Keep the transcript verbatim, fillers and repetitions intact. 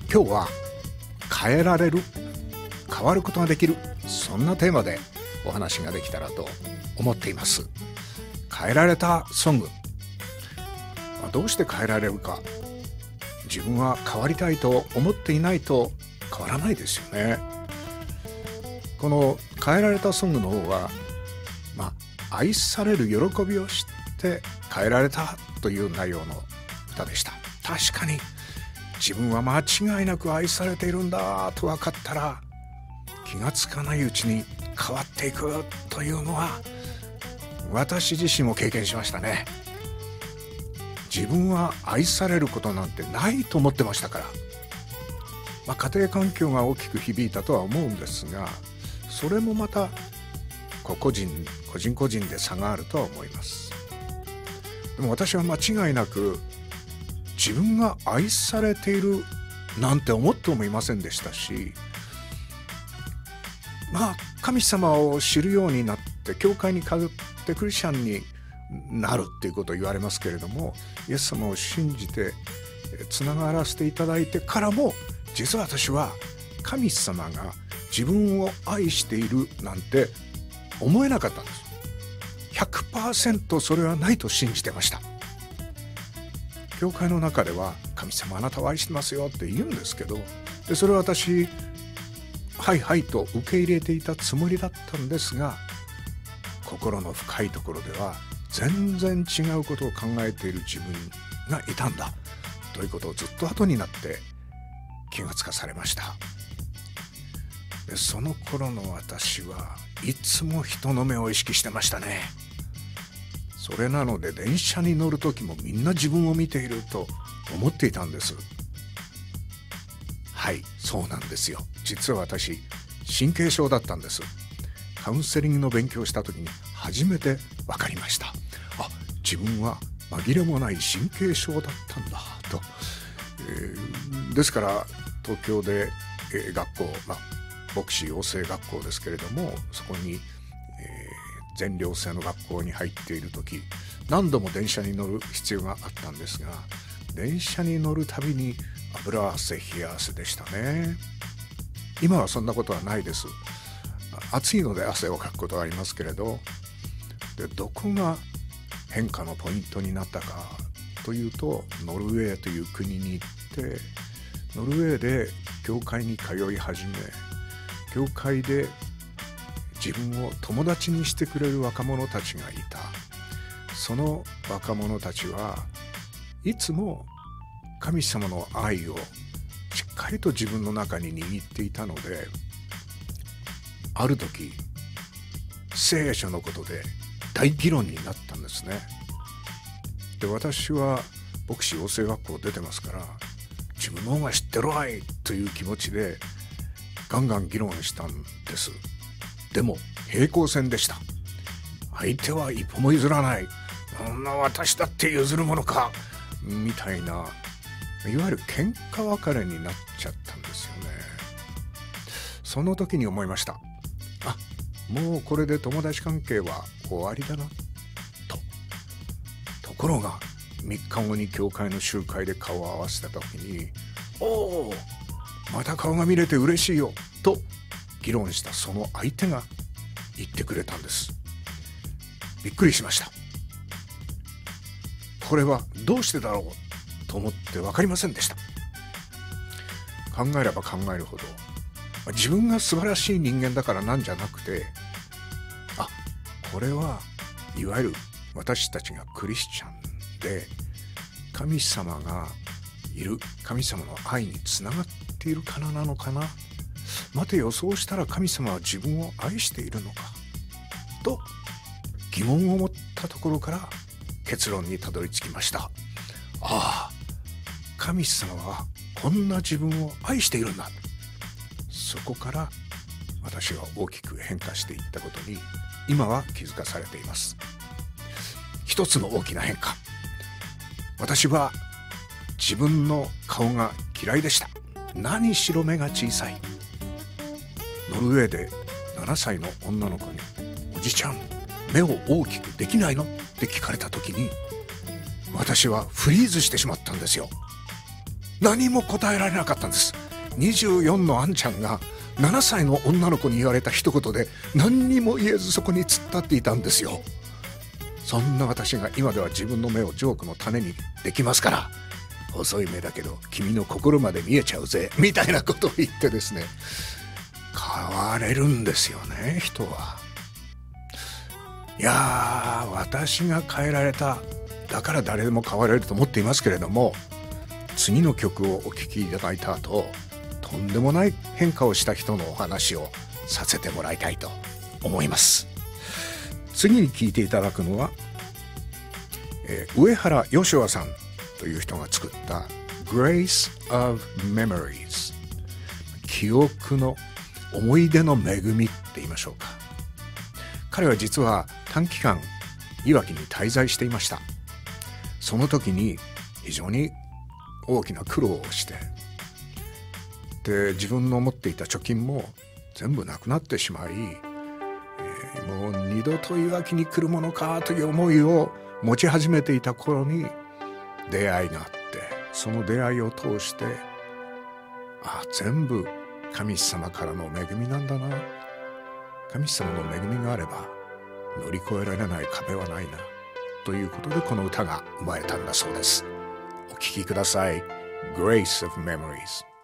今日は変えられる、変わることができる、そんなテーマでお話ができたらと思っています。変えられたソング、まあ、どうして変えられるか。自分は変わりたいと思っていないと変わらないですよね。この変えられたソングの方は、まあ、愛される喜びを知って変えられたという内容の歌でした。確かに自分は間違いなく愛されているんだと分かったら、気がつかないうちに変わっていくというのは私自身も経験しましたね。自分は愛されることなんてないと思ってましたから、まあ、家庭環境が大きく響いたとは思うんですが、それもまた個々人個人個人で差があるとは思います。でも私は間違いなく自分が愛されているなんて思ってもいませんでしたし、まあ神様を知るようになって教会に通ってクリスチャンになるっていうことを言われますけれども、イエス様を信じてつながらせていただいてからも、実は私は神様が自分を愛しているなんて思えなかったんです。 ひゃくパーセント それはないと信じてました。教会の中では神様あなたを愛してますよって言うんですけど、でそれは私はいはいと受け入れていたつもりだったんですが、心の深いところでは全然違うことを考えている自分がいたんだということをずっと後になって気がつかされました。でその頃の私はいつも人の目を意識してましたね。それなので電車に乗る時もみんな自分を見ていると思っていたんです。はい、そうなんですよ。実は私神経症だったんです。カウンセリングの勉強をした時に初めて分かりました。あ、自分は紛れもない神経症だったんだと、えー、ですから東京で、えー、学校、まあ、牧師養成学校ですけれども、そこに、えー、全寮制の学校に入っている時、何度も電車に乗る必要があったんですが、電車に乗るたびに油汗冷や汗でしたね。今はそんなことはないです。暑いので汗をかくことはありますけれど、でどこが変化のポイントになったかというと、ノルウェーという国に行って、ノルウェーで教会に通い始め、教会で自分を友達にしてくれる若者たちがいた。その若者たちはいつも神様の愛をしっかりと自分の中に握っていたので、ある時聖書のことで大議論になったんですね。で私は牧師養成学校出てますから、自分の方が知ってるわいという気持ちでガンガン議論したんです。でも平行線でした。相手は一歩も譲らない、そんな私だって譲るものかみたいな、いわゆる喧嘩別れになっちゃったんですよね。その時に思いました。あ、もうこれで友達関係は終わりだなと。ところがみっかごに教会の集会で顔を合わせた時に、おお、また顔が見れて嬉しいよと議論したその相手が言ってくれたんです。びっくりしました。これはどうしてだろうと思って分かりませんでした。考えれば考えるほど、自分が素晴らしい人間だからなんじゃなくて、あ、これはいわゆる私たちがクリスチャンで神様がいる、神様の愛につながっているからなのかな。待てよ、そうしたら神様は自分を愛しているのかと疑問を持ったところから結論にたどり着きました。ああ、神様はこんな自分を愛しているんだ。そこから私は大きく変化していったことに今は気づかされています。一つの大きな変化、私は自分の顔が嫌いでした。何しろ目が小さい。ノルウェーでななさいの女の子に、おじちゃん目を大きくできないのって聞かれた時に、私はフリーズしてしまったんですよ。 何も答えられなかったんです。にじゅうよんのあんちゃんがななさいの女の子に言われた一言で何にも言えずそこに突っ立っていたんですよ。そんな私が今では自分の目をジョークの種にできますから、細い目だけど君の心まで見えちゃうぜみたいなことを言ってですね、変われるんですよね、人は。いやー、私が変えられた、だから誰でも変われると思っていますけれども、次の曲をお聴きいただいた後、とんでもない変化をした人のお話をさせてもらいたいと思います。次に聴いていただくのは、えー、上原義和さんという人が作った「Grace of Memories」、記憶の思い出の恵みって言いましょうか。彼は実は短期間いわきに滞在していました。その時に非常に大きな苦労をして、で自分の持っていた貯金も全部なくなってしまい、えー、もう二度といわきに来るものかという思いを持ち始めていた頃に出会いがあって、その出会いを通して、あ、全部神様からの恵みなんだな、神様の恵みがあれば乗り越えられない壁はないなということで、この歌が生まれたんだそうです。お聴きください。 Grace of Memories。